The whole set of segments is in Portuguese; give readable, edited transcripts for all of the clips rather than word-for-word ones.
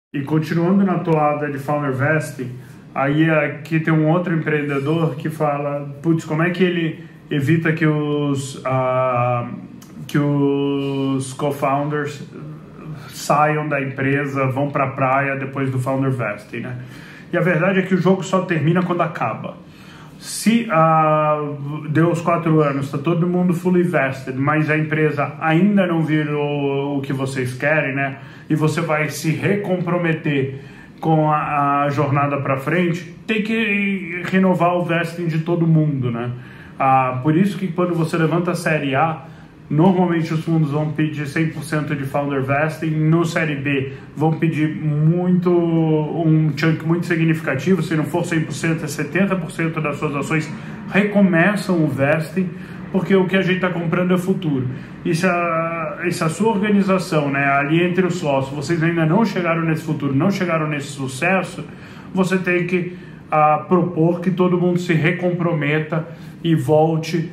E continuando na toada de Founder Vesting, aí aqui tem um outro empreendedor que fala, putz, como é que ele evita que os co-founders saiam da empresa, vão para a praia depois do Founder Vesting, né? E a verdade é que o jogo só termina quando acaba. Se deu os 4 anos, está todo mundo fully vested, mas a empresa ainda não virou o que vocês querem, né? E você vai se recomprometer com a jornada para frente, tem que renovar o vesting de todo mundo, né? Por isso que quando você levanta a série A, normalmente os fundos vão pedir 100% de founder vesting. No série B vão pedir um chunk muito significativo, se não for 100%, é 70% das suas ações recomeçam o vesting, porque o que a gente está comprando é futuro. E se a sua organização, né, ali entre os sócios, vocês ainda não chegaram nesse futuro, não chegaram nesse sucesso, você tem que propor que todo mundo se recomprometa e volte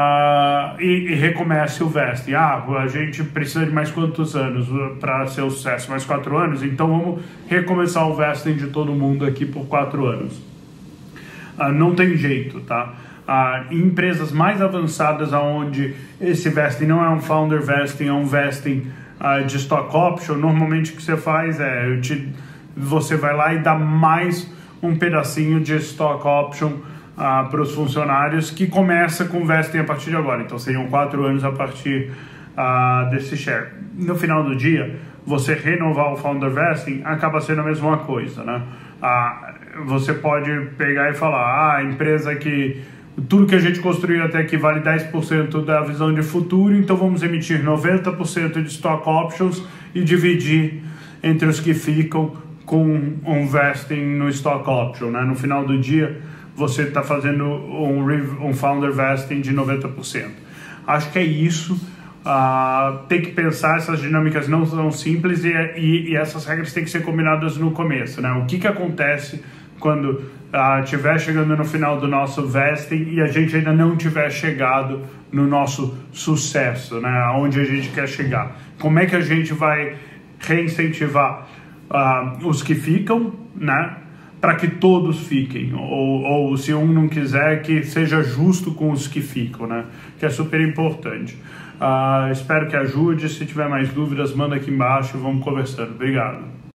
e recomece o vesting. A gente precisa de mais quantos anos para ser o sucesso? Mais 4 anos? Então vamos recomeçar o vesting de todo mundo aqui por 4 anos. Não tem jeito, tá? Em empresas mais avançadas, onde esse vesting não é um founder vesting, é um vesting de stock option, normalmente o que você faz é você vai lá e dá mais um pedacinho de stock option para os funcionários, que começa com vesting a partir de agora. Então seriam 4 anos a partir desse share. No final do dia, você renovar o founder vesting acaba sendo a mesma coisa, né? Você pode pegar e falar, a empresa que tudo que a gente construiu até aqui vale 10% da visão de futuro, então vamos emitir 90% de stock options e dividir entre os que ficam com um vesting no stock option, né? No final do dia, você está fazendo um founder vesting de 90%. Acho que é isso. Tem que pensar, essas dinâmicas não são simples e essas regras têm que ser combinadas no começo, né? O que acontece quando estiver chegando no final do nosso vesting e a gente ainda não tiver chegado no nosso sucesso, né? Aonde a gente quer chegar? Como é que a gente vai reincentivar os que ficam, né? Para que todos fiquem, ou se um não quiser, que seja justo com os que ficam, né? Que é super importante. Espero que ajude. Se tiver mais dúvidas, manda aqui embaixo e vamos conversando. Obrigado.